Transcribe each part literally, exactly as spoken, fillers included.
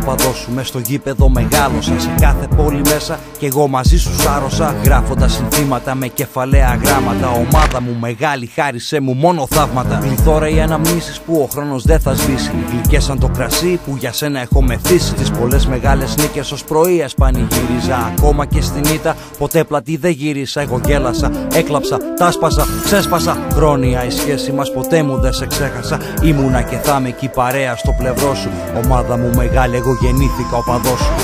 οπαδός σου, μες στο γήπεδο μεγάλωσα. Σε κάθε πόλη μέσα κι εγώ μαζί σου σάρωσα, γράφοντας συνθήματα με κεφαλαία γράμματα. Ομάδα μου μεγάλη, χάρισέ μου μόνο θαύματα. Πληθώρα οι αναμνήσεις που ο χρόνος δεν θα σβήσει, γλυκές σαν το κρασί που για σένα έχω μεθύσει. Τις πολλές μεγάλες νίκες ως πρωίας πανηγύριζα, ακόμα και στην ήττα ποτέ πλατή δεν γύρισα. Εγώ γέλασα, έκλαψα, τάσπασα, ξέσπασα. Χρόνια η σχέση μας ποτέ μου δεν σε ξέχασα. Ήμουνα και θα είμαι εκεί παρέα στο πλευρό σου. Ομάδα μου μεγάλη, εγώ γεννήθηκα οπαδός σου.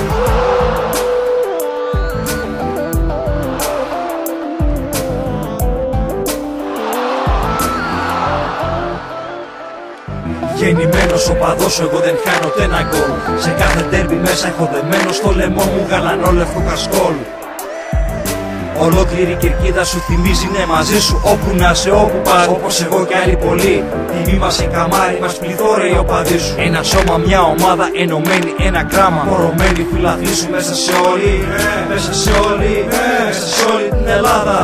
Γεννημένος οπαδός σου, εγώ δεν χάνω ούτε ένα γκολ. Σε κάθε ντέρμπι μέσα έχω δεμένο στο λαιμό μου γαλανό λευκό κασκόλ. Ολόκληρη κερκίδα σου θυμίζει, ναι, μαζί σου όπου να σε, όπου πας. Όπως εγώ και άλλοι πολλοί, τιμή μας η καμάρι μας, πληθώρα οι οπαδοί σου. Ένα σώμα, μια ομάδα, ενωμένη ένα κράμα. Πορωμένοι φιλαθλοί σου μέσα σε όλη, μέσα σε όλη, μέσα σε όλη την Ελλάδα.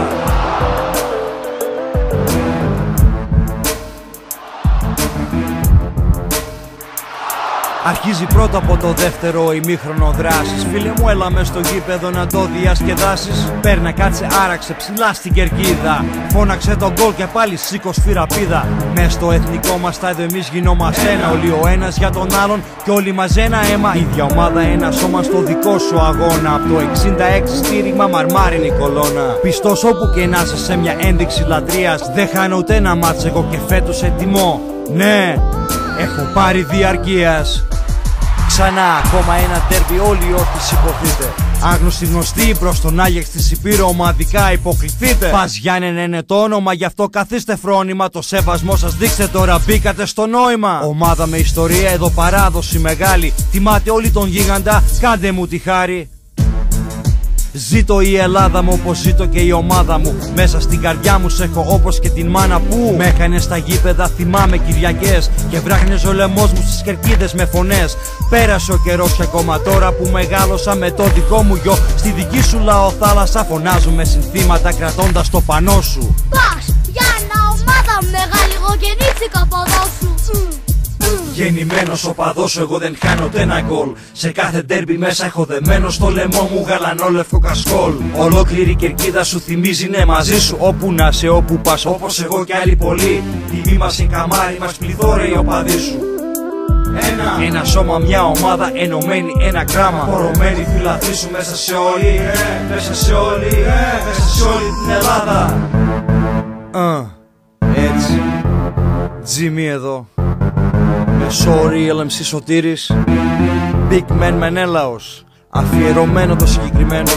Αρχίζει πρώτα από το δεύτερο ημίχρονο δράσης. Φίλε μου, έλα μες στο γήπεδο να το διασκεδάσεις. Παίρνα, κάτσε, άραξε ψηλά στην κερκίδα. Φώναξε τον γκολ και πάλι σήκω σφυραπίδα. Μες στο εθνικό μας στάδιο εμείς γινόμαστε ένα. Όλοι ο ένας για τον άλλον και όλοι μαζί ένα αίμα. Ίδια ομάδα, ένα σώμα στο δικό σου αγώνα. Από το εξήντα έξι στήριγμα μαρμάρινη κολόνα. Πιστός όπου και να είσαι σε μια ένδειξη λατρείας. Δεν χάνω ούτε ένα μάτς εγώ και φέτος ετοιμώ. Ναι, έχω πάρει διαρκείας. Ξανά ακόμα ένα τέρμπι, όλοι όρθιοι σηκωθείτε. Άγνωστοι γνωστοί προς τον Άγιαξ της Υπήρου ομαδικά υποκληθείτε. Πας Γιάννενα είναι το όνομα, γι' αυτό καθίστε φρόνημα. Το σεβασμό σας δείξτε τώρα, μπήκατε στο νόημα. Ομάδα με ιστορία, εδώ παράδοση μεγάλη. Τιμάτε όλοι τον γίγαντα, κάντε μου τη χάρη. Ζήτω η Ελλάδα μου όπως ζήτω και η ομάδα μου. Μέσα στην καρδιά μου σ' έχω όπως και την μάνα που με έκανε στα γήπεδα, θυμάμαι Κυριακές. Και βράχνιζε ο λαιμός μου στις κερκίδες με φωνές. Πέρασε ο καιρός και ακόμα τώρα που μεγάλωσα με το δικό μου γιο. Στη δική σου λαοθάλασσα φωνάζουμε συνθήματα κρατώντας το πανό σου. Πας, Γιάννα, ομάδα μεγάλη, εγώ γεννήθηκα από σου. Γεννημένος οπαδός σου, εγώ δεν χάνω ούτε ένα γκολ. Σε κάθε ντέρμπι μέσα έχω δεμένο στο λαιμό μου γαλανό λευκό κασκόλ. Ολόκληρη κερκίδα σου θυμίζει, ναι, μαζί σου όπου να σε, όπου πας. Όπως εγώ και άλλοι πολλοί, τιμή μας η καμάρι μας, πληθώρα οι οπαδοί σου. Ένα, ένα σώμα, μια ομάδα, ενωμένη ένα κράμα. Πορωμένοι φιλαθλοί σου μέσα σε όλη, ε, μέσα σε όλη, ε, μέσα σε όλη την Ελλάδα. uh, Έτσι, Τζίμι εδώ. Με sorry, ελ εμ σι Σωτήρης, Big Man Μενέλαος. Αφιερωμένο το συγκεκριμένο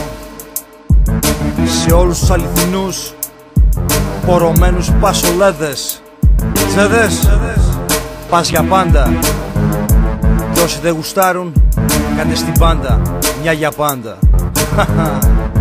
σε όλους τους αληθινούς πορωμένους πασολέδες. Τσέδες, πας για πάντα. Κι όσοι δεν γουστάρουν, κάντε στην πάντα, μια για πάντα.